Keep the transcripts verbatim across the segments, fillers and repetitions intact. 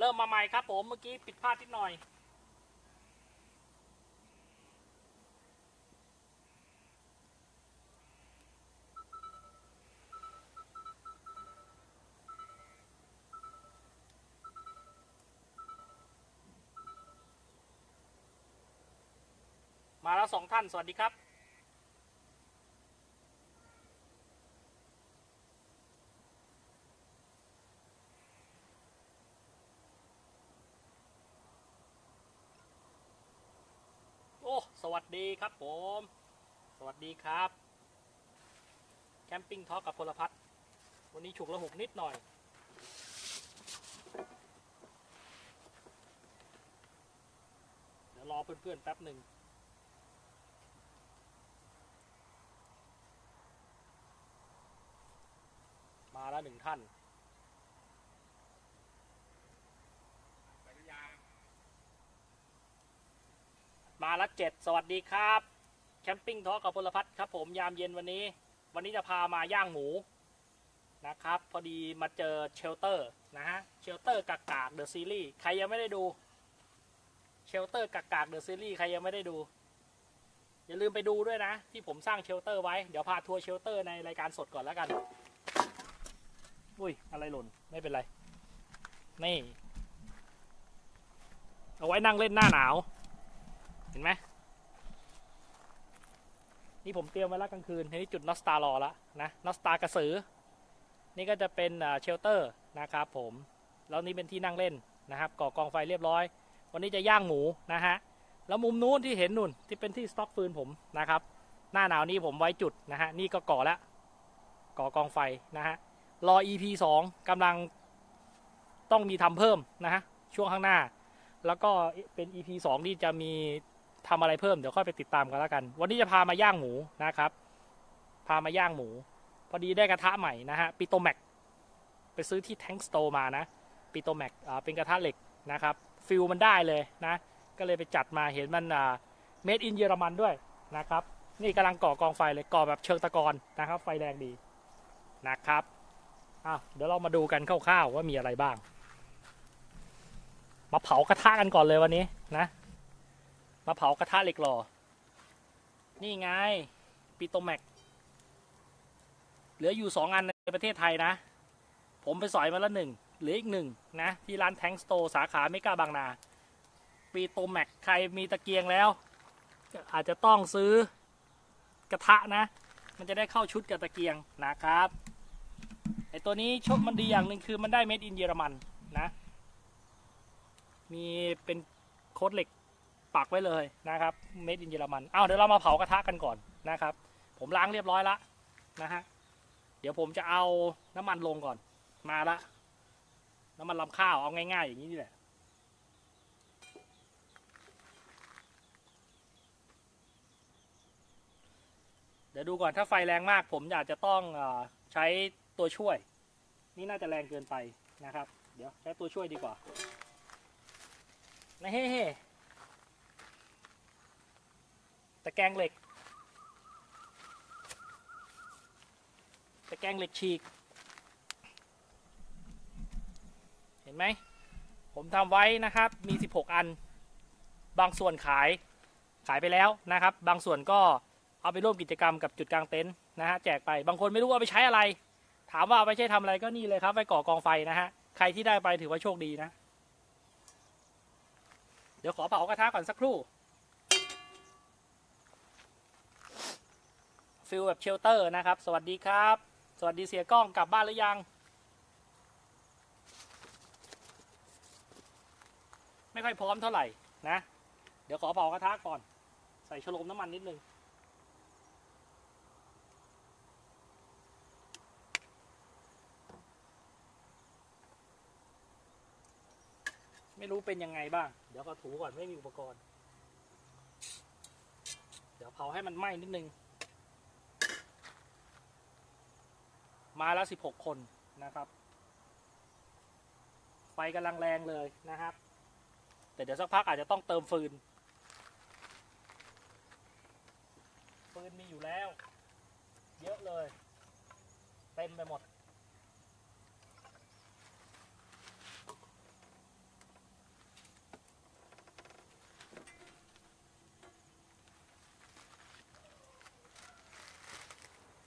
ริ่มมาใหม่ครับผมเมื่อกี้ผิดพลาดนิดหน่อยมาแล้วสองท่านสวัสดีครับโอ้สวัสดีครับผมสวัสดีครับแคมปิ้งทอล์กกับพลพัฒน์วันนี้ฉุกละหกนิดหน่อยเดี๋ยวรอเพื่อนๆแป๊บหนึ่งมาแล้วหนึ่งท่านมาแล้วเจ็ดสวัสดีครับแคมปิ้งทอล์กกับพลพัฒน์ครับผมยามเย็นวันนี้วันนี้จะพามาย่างหมูนะครับพอดีมาเจอเชลเตอร์นะฮะเชลเตอร์กากากเดอะซีรีส์ใครยังไม่ได้ดูเชลเตอร์กากากเดอะซีรีส์ใครยังไม่ได้ดูอย่าลืมไปดูด้วยนะที่ผมสร้างเชลเตอร์ไว้เดี๋ยวพาทัวร์เชลเตอร์ในรายการสดก่อนแล้วกันอุ้ยอะไรหล่นไม่เป็นไรนี่เอาไว้นั่งเล่นหน้าหนาวเห็นไหมนี่ผมเตรียมไว้แล้วกลางคืนนี่จุดนอสตารอแล้วนะนอสตากระสือนี่ก็จะเป็นเชลเตอร์นะครับผมแล้วนี่เป็นที่นั่งเล่นนะครับก่อกองไฟเรียบร้อยวันนี้จะย่างหมูนะฮะแล้วมุมนู้นที่เห็นนู่นที่เป็นที่สต็อกฟืนผมนะครับหน้าหนาวนี้ผมไว้จุดนะฮะนี่ก็ก่อแล้วก่อกองไฟนะฮะรอ อี พี สองกำลังต้องมีทำเพิ่มนะฮะช่วงข้างหน้าแล้วก็เป็น อี พี สองที่จะมีทำอะไรเพิ่มเดี๋ยวค่อยไปติดตามกันแล้วกันวันนี้จะพามาย่างหมูนะครับพามาย่างหมูพอดีได้กระทะใหม่นะฮะปิโตแม็กไปซื้อที่แทงสโตร์มานะปิโตแม็กเป็นกระทะเหล็กนะครับฟิลมันได้เลยนะก็เลยไปจัดมาเห็นมันเมดอินเยอรมันด้วยนะครับนี่กำลังก่อกองไฟเลยก่อแบบเชิงตะกอนนะครับไฟแรงดีนะครับอ้าวเดี๋ยวเรามาดูกันคร่าวๆว่ามีอะไรบ้างมาเผากระทะกันก่อนเลยวันนี้นะมาเผากระทะเหล็กหล่อนี่ไงปิโตแม็กเหลืออยู่สองอันในประเทศไทยนะผมไปสอยมาแล้วหนึ่งเหลืออีกหนึ่งนะที่ร้านแทงสโตร์สาขาเมกาบางนาปิโตแม็กใครมีตะเกียงแล้วอาจจะต้องซื้อกระทะนะมันจะได้เข้าชุดกับตะเกียงนะครับไอตัวนี้ชุดมันดีอย่างหนึ่งคือมันได้เมดอินเยอรมันนะมีเป็นโค้ดเหล็กปักไว้เลยนะครับเมดอินเยอรมันอ้าวเดี๋ยวเรามาเผากระทะกันก่อนนะครับผมล้างเรียบร้อยละนะฮะเดี๋ยวผมจะเอาน้ำมันลงก่อนมาละน้ำมันลำข้าวเอาง่ายๆอย่างนี้นี่แหละเดี๋ยวดูก่อนถ้าไฟแรงมากผมอยากจะต้องใช้ตัวช่วยนี่น่าจะแรงเกินไปนะครับเดี๋ยวใช้ตัวช่วยดีกว่านะเฮ้ตะแกรงเหล็กตะแกรงเหล็กฉีกเห็นไหมผมทำไว้นะครับมีสิบหกอันบางส่วนขายขายไปแล้วนะครับบางส่วนก็เอาไปร่วมกิจกรรมกับจุดกลางเต็นท์นะฮะแจกไปบางคนไม่รู้ว่าไปใช้อะไรถามว่าเอาไปใช้ทำอะไรก็นี่เลยครับไปก่อกองไฟนะฮะใครที่ได้ไปถือว่าโชคดีนะเดี๋ยวขอเผากระทะก่อนสักครู่ฟิลแบบเชลเตอร์นะครับสวัสดีครับสวัสดีเสียกล้องกลับบ้านหรือยังไม่ค่อยพร้อมเท่าไหร่นะเดี๋ยวขอเผากระทะก่อนใส่ฉลมน้ำมันนิดนึงไม่รู้เป็นยังไงบ้างเดี๋ยวก็ถูก่อนไม่มีอุปกรณ์เดี๋ยวเผาให้มันไหม้นิดนึงมาแล้วสิบหกคนนะครับไฟกำลังแรงเลยนะครับแต่เดี๋ยวสักพักอาจจะต้องเติมฟืนฟืนมีอยู่แล้วเยอะเลยเต็มไปหมด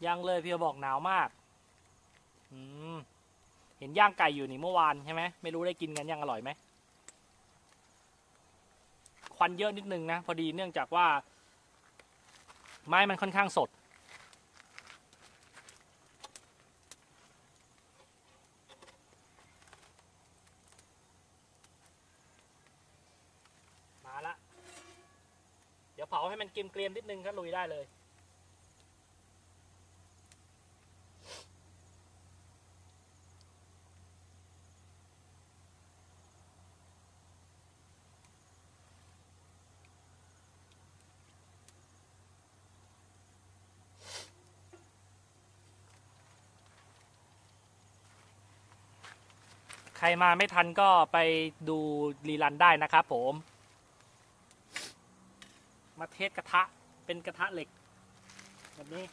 ยังเลยพี่บอกหนาวมากอืมเห็นย่างไก่อยู่นี่เมื่อวานใช่ไหมไม่รู้ได้กินกันยังอร่อยไหมควันเยอะนิดนึงนะพอดีเนื่องจากว่าไม้มันค่อนข้างสดมาละเดี๋ยวเผาให้มันเกรียมๆนิดนึงก็ลุยได้เลยใครมาไม่ทันก็ไปดูรีรันได้นะครับผมมาเทสกระทะเป็นกระทะเหล็กแบบนี้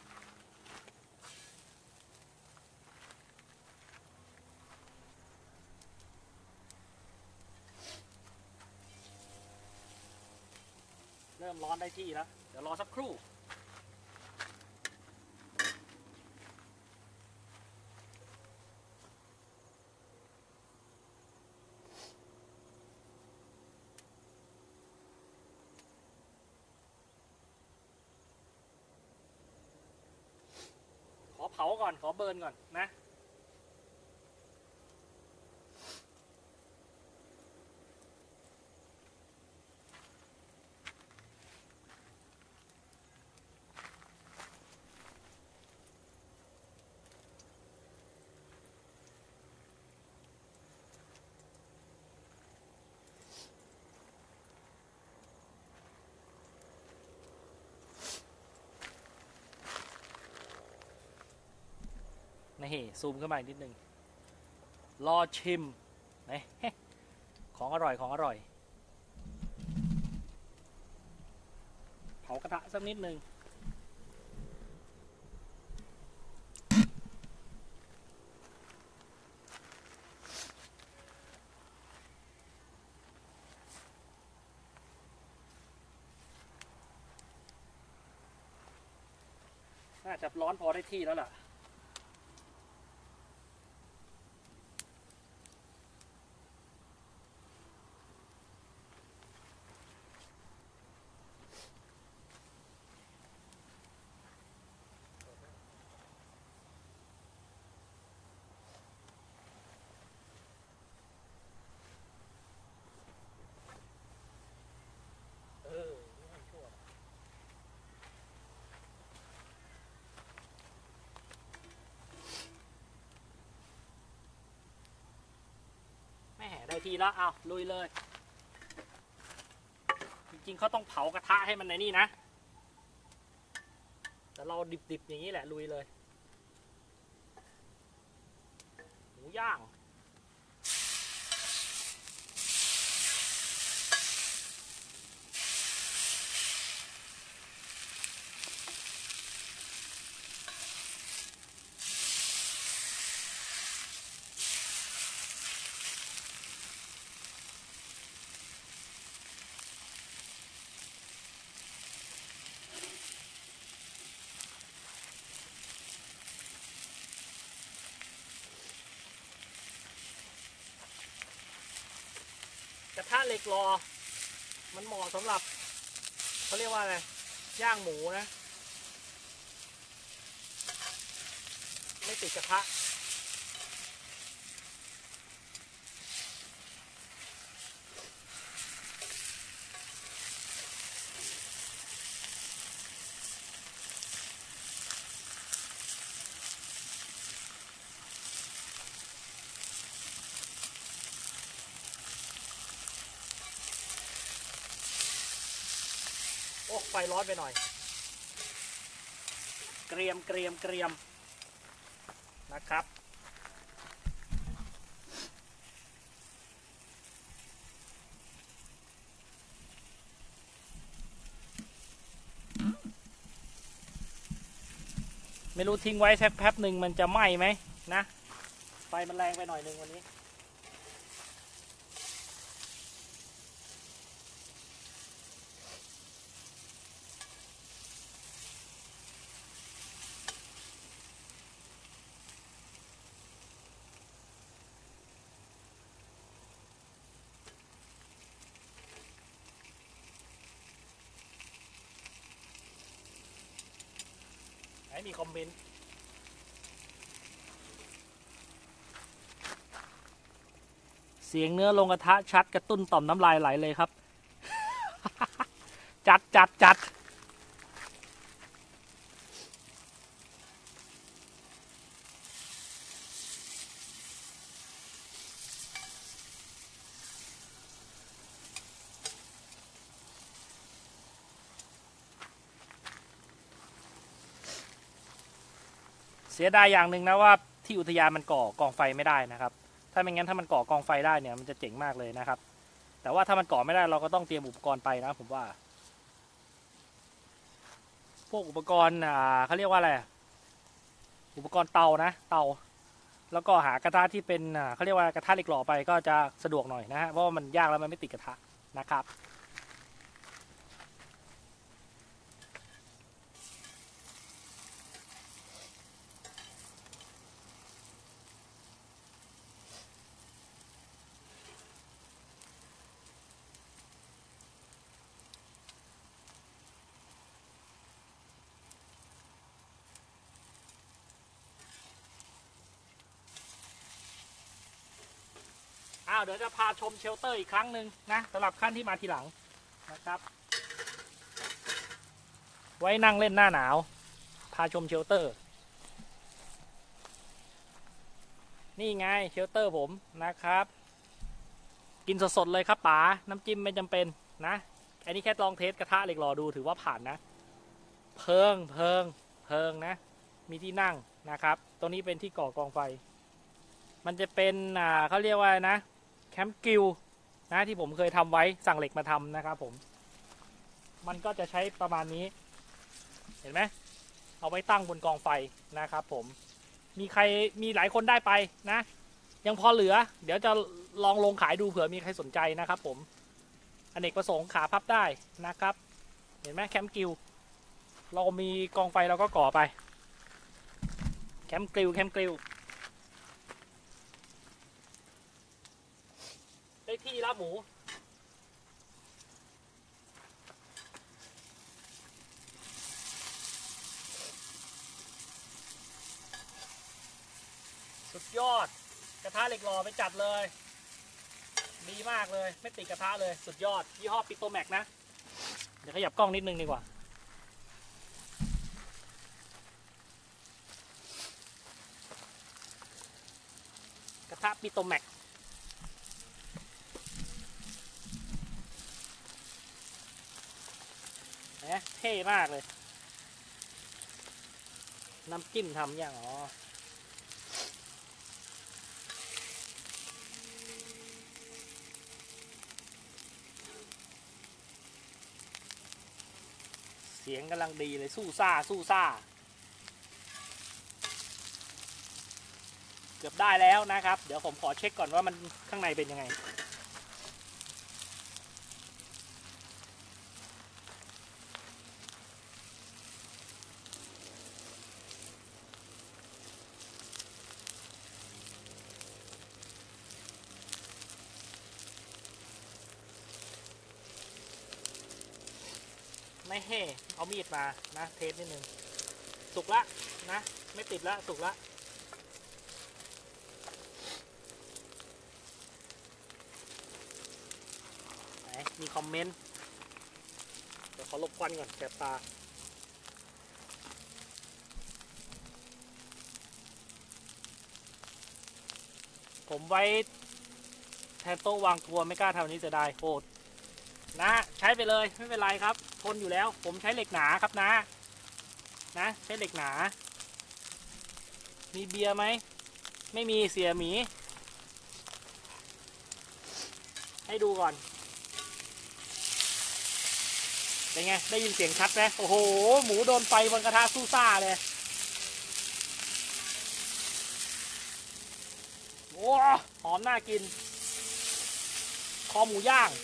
เริ่มร้อนได้ที่แล้วเดี๋ยวรอสักครู่ขอเผาก่อนขอเบิร์นก่อนนะนี่ซูมขึ้นมาอีกนิดนึงรอชิมนี่ของอร่อยของอร่อยเผากระทะสักนิดนึงน่าจะร้อนพอได้ที่แล้วล่ะได้ทีแล้วเอาลุยเลยจริงๆเขาต้องเผากระทะให้มันในนี่นะแต่เราดิบๆอย่างนี้แหละลุยเลยหมูย่างกระทะเหล็กรอมันเหมาะสำหรับเขาเรียกว่าอะไรย่างหมูนะไม่ติดกระทะโอ้ไฟร้อนไปหน่อยเกรียมเกรียมเกรียมนะครับไม่รู้ทิ้งไว้สักแป๊บหนึ่งมันจะไหม้ไหมนะไฟมันแรงไปหน่อยหนึ่งวันนี้มีคอมเมนต์เสียงเนื้อลงกระทะชัดกระตุ้นต่อมน้ำลายไหลเลยครับ จัดจัดจัดเสียดายอย่างหนึ่งนะว่าที่อุทยานมันก่อกองไฟไม่ได้นะครับถ้าไม่งั้นถ้ามันก่อกองไฟได้เนี่ยมันจะเจ๋งมากเลยนะครับแต่ว่าถ้ามันก่อไม่ได้เราก็ต้องเตรียมอุปกรณ์ไปนะผมว่าพวกอุปกรณ์อ่าเขาเรียกว่าอะไรอุปกรณ์เตานะเตาแล้วก็หากระทะที่เป็นอ่าเขาเรียกว่ากระทะเหล็กหล่อไปก็จะสะดวกหน่อยนะฮะเพราะว่ามันยากแล้วมันไม่ติดกระทะนะครับอ้าวเดี๋ยวจะพาชมเชลเตอร์อีกครั้งหนึ่งนะสำหรับขั้นที่มาทีหลังนะครับไว้นั่งเล่นหน้าหนาวพาชมเชลเตอร์นี่ไงเชลเตอร์ผมนะครับกินสดๆเลยครับป๋าน้ำจิ้มไม่จำเป็นนะอันนี้แค่ลองเทสกระทะเหล็กหล่อดูถือว่าผ่านนะเพิงเพิงเพิงนะมีที่นั่งนะครับตรงนี้เป็นที่ก่อกองไฟมันจะเป็นอ่าเขาเรียกว่านะแคมป์กิลนะที่ผมเคยทำไว้สั่งเหล็กมาทำนะครับผมมันก็จะใช้ประมาณนี้เห็นไหมเอาไว้ตั้งบนกองไฟนะครับผมมีใครมีหลายคนได้ไปนะยังพอเหลือเดี๋ยวจะลองลงขายดูเผื่อมีใครสนใจนะครับผมอเนกประสงค์ขาพับได้นะครับเห็นไหมแคมป์กิลเรามีกองไฟเราก็ก่อไปแคมป์กิลแคมป์กิลได้ที่แล้วหมูสุดยอดกระทะเหล็กหล่อไปจัดเลยดีมากเลยไม่ติดกระทะเลยสุดยอดยี่ห้อปิโตแม็กนะเดี๋ยวขยับกล้องนิดนึงดีกว่ากระทะปิโตแม็กนะเท่มากเลยน้ำจิ้มทำอย่างอ๋อเสียงกำลังดีเลยสู้ซ่าสู้ซ่าเกือบได้แล้วนะครับเดี๋ยวผมขอเช็คก่อนว่ามันข้างในเป็นยังไงไม่เฮ่เอามีดมานะเทสนิดนึงสุกละนะไม่ติดละสุกละไหนมีคอมเมนต์เดี๋ยวขอลบควันก่อนแสบตาผมไว้แทนโต๊ะวางทัวร์ไม่กล้าทำนี้จะได้โหดนะใช้ไปเลยไม่เป็นไรครับทนอยู่แล้วผมใช้เหล็กหนาครับนะนะใช้เหล็กหนามีเบียร์ไหมไม่มีเสียหมีให้ดูก่อนเป็นไงได้ยินเสียงชัดไหมโอ้โหหมูโดนไฟบนกระทะสู้ซ่าเลยโอ้หอมน่ากินคอหมูย่าง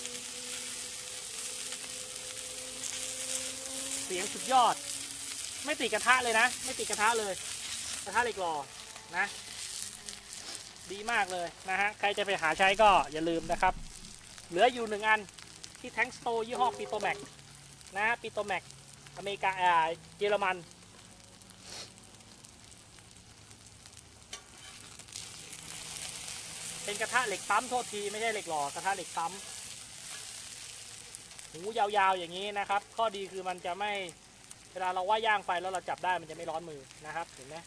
เสียงสุดยอดไม่ติดกระทะเลยนะไม่ติดกระทะเลยกระทะเหล็กหล่อนะดีมากเลยนะฮะใครจะไปหาใช้ก็อย่าลืมนะครับเหลืออยู่หนึ่งอันที่แทงสโตยี่ห้อปิโตแม็กนะปิโตแม็กอเมริกาเยอรมันเป็นกระทะเหล็กปั๊มโทษทีไม่ใช่เหล็กหล่อกระทะเหล็กปั๊มหูยาวๆอย่างนี้นะครับข้อดีคือมันจะไม่เวลาเราว่าย่างไฟแล้วเราจับได้มันจะไม่ร้อนมือนะครับเห็นไหม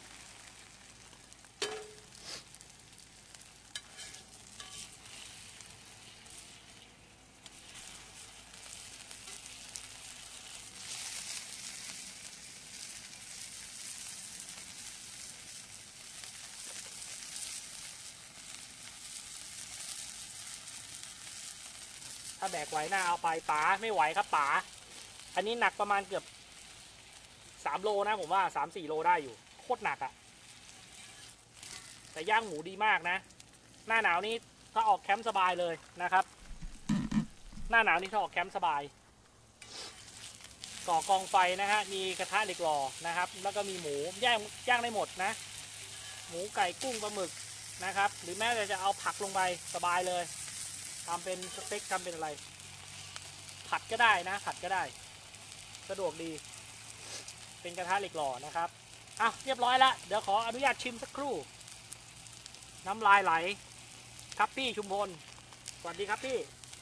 ถ้าแบกไหวหน้าเอาไปป๋าไม่ไหวครับป๋าอันนี้หนักประมาณเกือบสามโลนะผมว่าสามสี่โลได้อยู่โคตรหนักอะแต่ย่างหมูดีมากนะหน้าหนาวนี้ถ้าออกแคมป์สบายเลยนะครับหน้าหนาวนี้ถ้าออกแคมป์สบายก่อกองไฟนะฮะมีกระทะเหล็กหล่อนะครับแล้วก็มีหมูย่างย่างได้หมดนะหมูไก่กุ้งปลาหมึกนะครับหรือแม้แต่จะเอาผักลงไปสบายเลยทำเป็นสเต็กทำเป็นอะไรผัดก็ได้นะผัดก็ได้สะดวกดีเป็นกระทะเหล็กหล่อนะครับอ่ะเรียบร้อยแล้วเดี๋ยวขออนุญาตชิมสักครู่น้ำลายไหลครับพี่ชุมพลสวัสดีครับพี่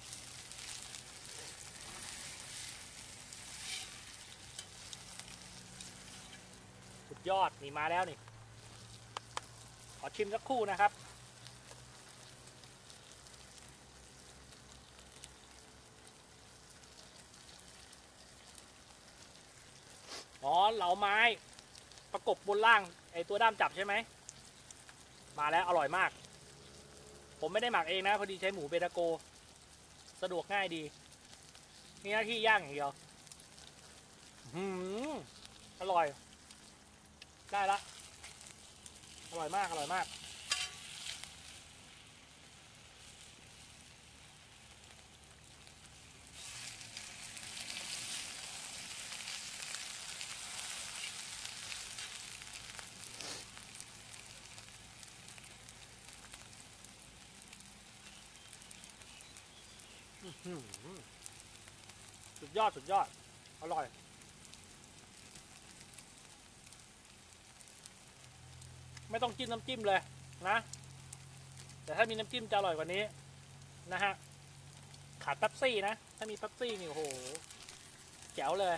สุดยอดนี่มาแล้วนี่ขอชิมสักครู่นะครับอ๋อเหลาไม้ประกบบนล่างไอตัวด้ามจับใช่ไหมมาแล้วอร่อยมากผมไม่ได้หมักเองนะพอดีใช้หมูเบตาโกสะดวกง่ายดีมีหน้าที่ย่างอย่างเดียวหืมอร่อยได้ละอร่อยมากอร่อยมากสุดยอดสุดยอดอร่อยไม่ต้องจิ้มน้ำจิ้มเลยนะแต่ถ้ามีน้ำจิ้มจะอร่อยกว่านี้นะฮะขาดเป๊ปซี่นะถ้ามีเป๊ปซี่นี่โอ้โหแจ๋วเลย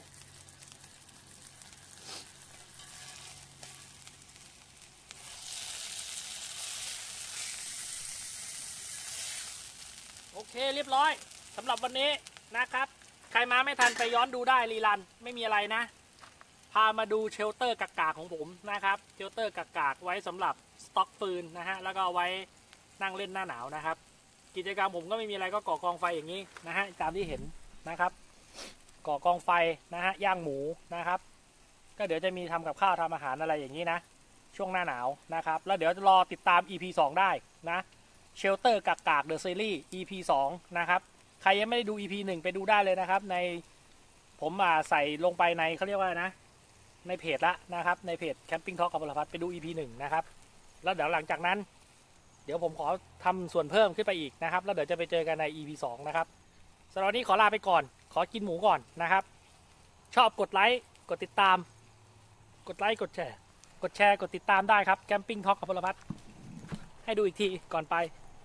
โอเคเรียบร้อยสำหรับวันนี้นะครับใครมาไม่ทันไปย้อนดูได้รีรันไม่มีอะไรนะพามาดูเชลเตอร์กากๆของผมนะครับเชลเตอร์กากๆไว้สำหรับสต็อกฟืนนะฮะแล้วก็ไว้นั่งเล่นหน้าหนาวนะครับกิจกรรมผมก็ไม่มีอะไรก็ก่อกองไฟอย่างนี้นะฮะตามที่เห็นนะครับก่อกองไฟนะฮะย่างหมูนะครับก็เดี๋ยวจะมีทำกับข้าวทำอาหารอะไรอย่างนี้นะช่วงหน้าหนาวนะครับแล้วเดี๋ยวรอติดตาม อี พี สองได้นะเชลเตอร์กากๆเดอะซีรีส์ อี พี สองนะครับใครยังไม่ได้ดู อี พี หนึ่งไปดูได้เลยนะครับในผมมาใส่ลงไปในเขาเรียกว่านะในเพจละนะครับในเพจแคมปิ้งทอล์กกับพลพัฒน์ไปดู อี พี หนึ่งนะครับแล้วเดี๋ยวหลังจากนั้นเดี๋ยวผมขอทำส่วนเพิ่มขึ้นไปอีกนะครับแล้วเดี๋ยวจะไปเจอกันใน อี พี สองนะครับสำหรับวันนี้ขอลาไปก่อนขอกินหมูก่อนนะครับชอบกดไลค์กดติดตามกดไลค์กดแชร์กดแชร์กดติดตามได้ครับแคมปิ้งทอล์กกับพลพัฒน์ให้ดูอีกทีก่อนไป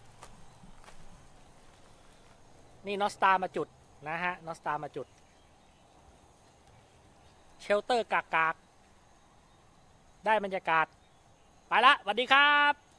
นี่นอสตามาจุดนะฮะนอสตามาจุดเชลเตอร์กากๆได้บรรยากาศไปละสวัสดีครับ